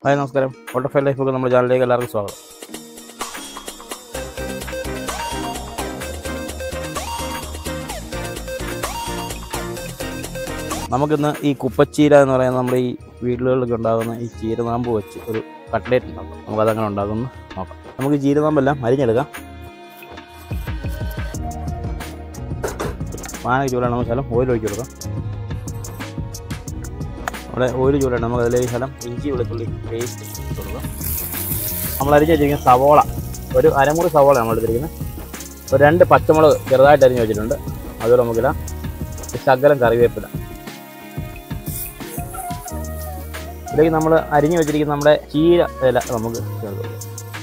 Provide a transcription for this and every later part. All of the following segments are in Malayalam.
ഹായ് നമസ്കാരം. ബട്ടർഫ്ലൈ ലൈഫൊക്കെ നമ്മുടെ ചാനലിലേക്ക് എല്ലാവർക്കും സ്വാഗതം. നമുക്കിന്ന് ഈ കുപ്പച്ചീര എന്ന് പറയുന്ന നമ്മുടെ ഈ വീടുകളിലൊക്കെ ഉണ്ടാകുന്ന ഈ ചീരനാമ്പ് വെച്ച് ഒരു കട്ട്ലേറ്റ് ഉണ്ടാക്കാം. നമുക്കതങ്ങനെ ഉണ്ടാകുമെന്ന് നോക്കാം. നമുക്ക് ചീരനാമ്പെല്ലാം അരിഞ്ഞെടുക്കാം. പാനൊക്കെ ചൂടാണ്. നമുക്ക് ശകലം ഓയിൽ ഒഴിച്ച് കൊടുക്കാം. അവിടെ ഓയിൽ ചൂടാണ്. നമുക്ക് അതിലേക്ക് ശകലം ഇഞ്ചി വെളുത്തുള്ളി പേസ്റ്റ് ഇട്ട് കൊടുക്കാം. നമ്മൾ അരിഞ്ഞ് വെച്ചിരിക്കുന്ന സവോള, ഒരു അരമുറി സവോള നമ്മൾ എടുത്തിരിക്കുന്നത്. ഒരു 2 പച്ചമുളക് ചെറുതായിട്ട് അരിഞ്ഞ് വെച്ചിട്ടുണ്ട്. അതുപോലെ നമുക്കിടാം ശകലം കറിവേപ്പില. ഇതിലേക്ക് നമ്മൾ അരിഞ്ഞ് വെച്ചിരിക്കുന്ന നമ്മുടെ ചീര ഇല നമുക്ക് ചേർത്ത് കൊടുക്കാം.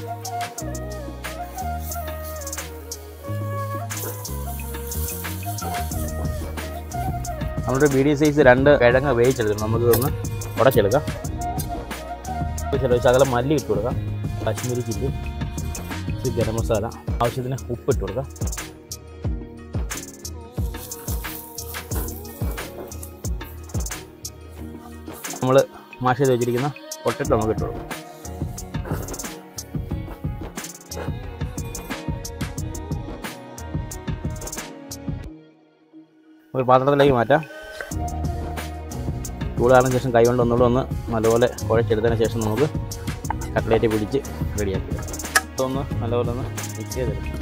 നമ്മുടെ മീഡിയം സൈസ് 2 കിഴങ്ങ് വേവിച്ചെടുക്കണം. നമുക്കിതൊന്ന് ഉടച്ചെടുക്കാം. ശകലം മല്ലി ഇട്ട് കൊടുക്കാം, കാശ്മീരി ചില്ലി, ഗരം മസാല, ആവശ്യത്തിന് ഉപ്പ് ഇട്ട് കൊടുക്കാം. നമ്മൾ മാഷ് ചെയ്ത് വെച്ചിരിക്കുന്ന പൊട്ടറ്റോ നമുക്ക് ഇട്ട് കൊടുക്കാം. ഒരു പാത്രത്തിലേക്ക് മാറ്റാം. ചൂടാറിന് ശേഷം കൈ കൊണ്ട് ഒന്നുകൂടെ നല്ലപോലെ കുഴച്ചെടുത്തതിന് ശേഷം നമുക്ക് കട്ട്ലേറ്റ് പിടിച്ച് റെഡിയാക്കി അതൊന്ന് നല്ലപോലെ മിക്സ് ചെയ്തെടുക്കാം.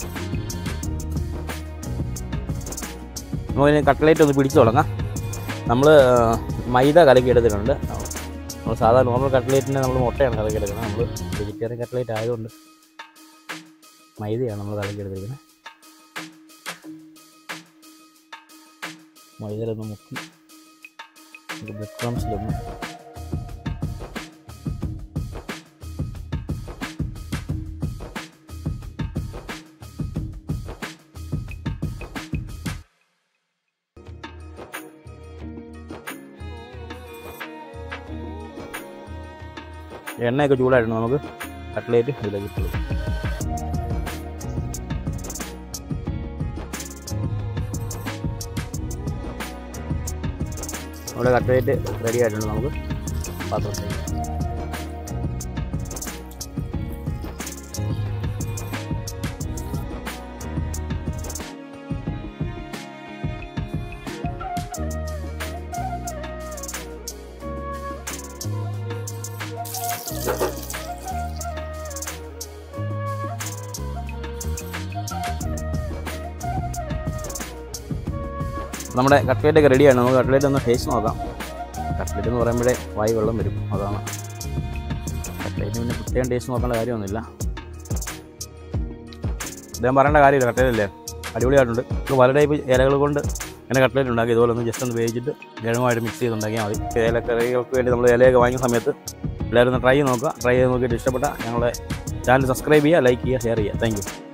നമുക്കിനി കട്ട്ലേറ്റ് ഒന്ന് പിടിച്ച് തുടങ്ങാം. നമ്മൾ മൈദ കലക്കി എടുത്തിട്ടുണ്ട്. നമ്മൾ സാധാരണ നോർമൽ കട്ട്ലേറ്റിന് നമ്മൾ മുട്ടയാണ് കലക്കി എടുക്കുന്നത്. നമ്മൾ വെജിറ്റേറിയൻ കട്ട്ലേറ്റ് ആയതുകൊണ്ട് മൈദയാണ് നമ്മൾ കലക്കി എടുത്തിരിക്കുന്നത്. മൈദയിലൊന്ന് മുക്കി ബ്രെഡ് ക്രംസിലൊന്ന് എണ്ണയൊക്കെ ചൂടായിട്ടുണ്ട്. നമുക്ക് കട്ട്ലേറ്റ് ഇതിലേക്ക് ഇട്ടു. നമ്മുടെ കട്ട്ലേറ്റ് റെഡി ആയിട്ടുണ്ട്. നമുക്ക് പാത്രത്തിൽ നമ്മുടെ കട്ട്ലേറ്റൊക്കെ റെഡിയാണ്. നമുക്ക് കട്ട്ലേറ്റ് ഒന്ന് ടേസ്റ്റ് നോക്കാം. കട്ട്ലേറ്റ് എന്ന് പറയുമ്പോഴേ വായി വെള്ളം വരും. അതാണ് കട്ട്ലേറ്റ്. പിന്നെ പ്രത്യേകം ടേസ്റ്റ് നോക്കേണ്ട കാര്യമൊന്നുമില്ല. അദ്ദേഹം പറയേണ്ട കാര്യമില്ല. കട്ട്ലേറ്റല്ലേ, അടിപൊളിയായിട്ടുണ്ട്. ഇപ്പോൾ പല ടൈപ്പ് ഇലകൾ കൊണ്ട് ഇങ്ങനെ കട്ട്ലേറ്റ് ഉണ്ടാക്കി. ഇതുപോലെ ഒന്ന് ജസ്റ്റ് ഒന്ന് വേവിച്ചിട്ട് കിഴങ്ങുമായിട്ട് മിക്സ് ചെയ്തുണ്ടാക്കിയാൽ മതി. ഇലക്കറികൾക്ക് വേണ്ടി നമ്മൾ ഇലയൊക്കെ വാങ്ങിയ സമയത്ത് എല്ലാവരും ഒന്ന് ട്രൈ ചെയ്ത് നോക്കുക. ട്രൈ ചെയ്ത് നോക്കിയിട്ട് ഇഷ്ടപ്പെട്ട ഞങ്ങളുടെ ചാനൽ സബ്സ്ക്രൈബ് ചെയ്യുക, ലൈക്ക് ചെയ്യുക, ഷെയർ ചെയ്യുക. Thank U.